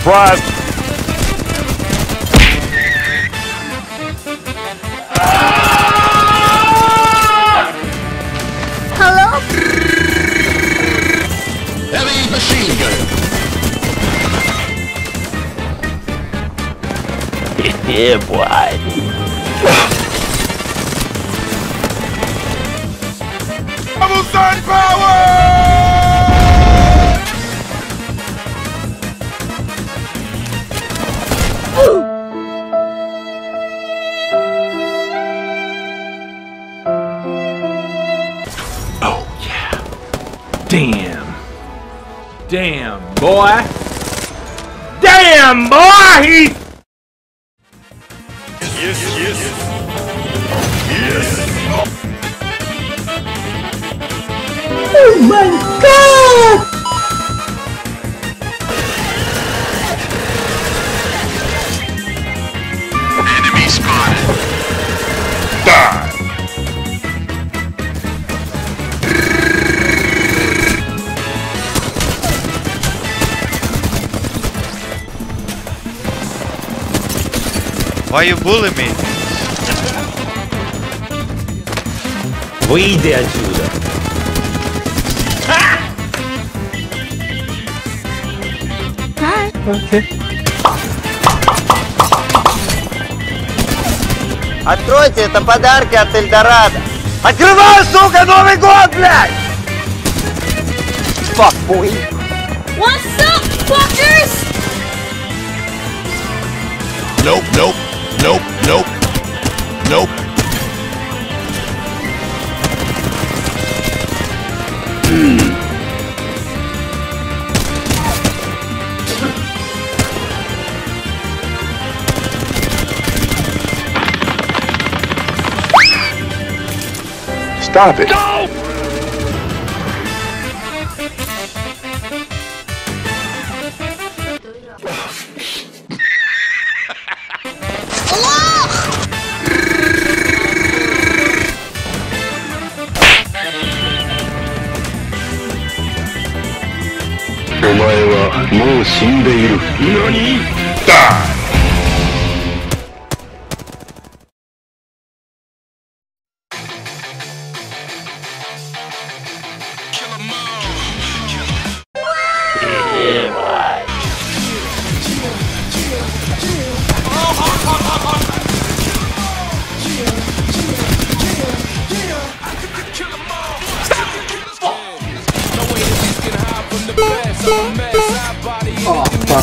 surprise. Hello? Heavy machine gun. Yeah, boy. Double sun power! Oh, yeah. Damn. Damn, boy. Damn, boy! He's... Yes. Oh my god! Enemy spotted. Die! Why you bully me? Выйди отсюда! Откройте, это подарки от Эльдорадо. Открывай, сука, Новый год, блядь! Fuck, boy. What's up, fuckers? Nope. Stop it! Go! Nani? Die! Oh, fuck.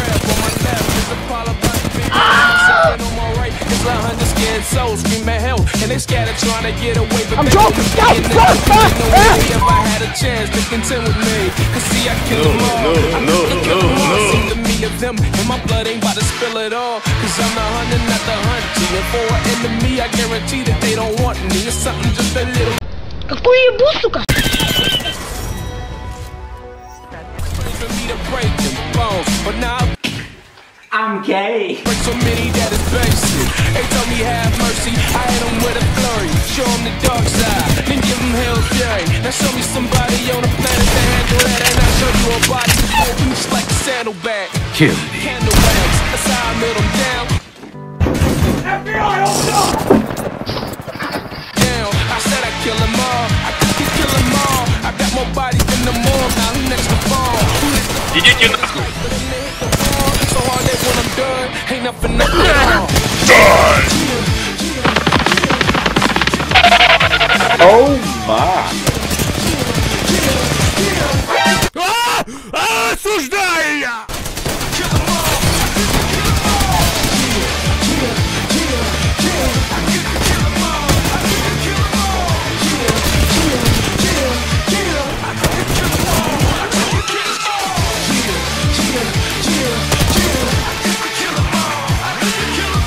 I'm joking! Какую ебу, сука? I'm gay. So many that is basic. They told me have mercy. I hit them with a flurry. Show them the dark side. Then give them hell's fury. Now show me somebody on the planet that handle that. And I'll show you a body that reach like a saddlebag. Kill me. Candle bags. That's how I melt them down. FBI, open up! Down. I said I kill them all. I can kill them all. I got more bodies than the morgue. Now who next to fall? Идите нахуй! So hard that when I'm done, ain't nothing left at all. Die! Oh my! Осуждаю я!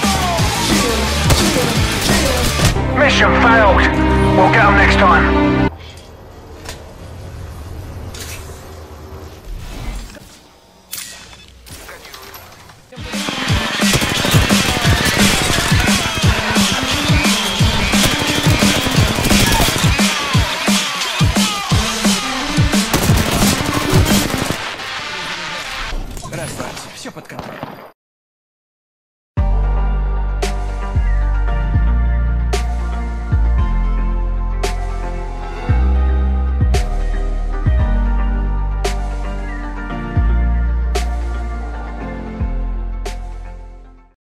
Mission failed. We'll get them next time.